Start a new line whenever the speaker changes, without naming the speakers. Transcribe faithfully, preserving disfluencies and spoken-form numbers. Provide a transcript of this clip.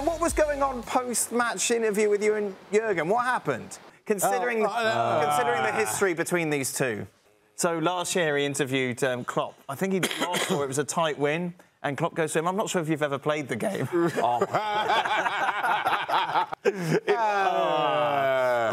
what was going on post-match interview with you and Jurgen? What happened? Considering,
oh, uh,
considering the history between these two.
So last year he interviewed um, Klopp. I think he lost or it was a tight win. And Klopp goes to him, I'm not sure if you've ever played the game. oh.
uh,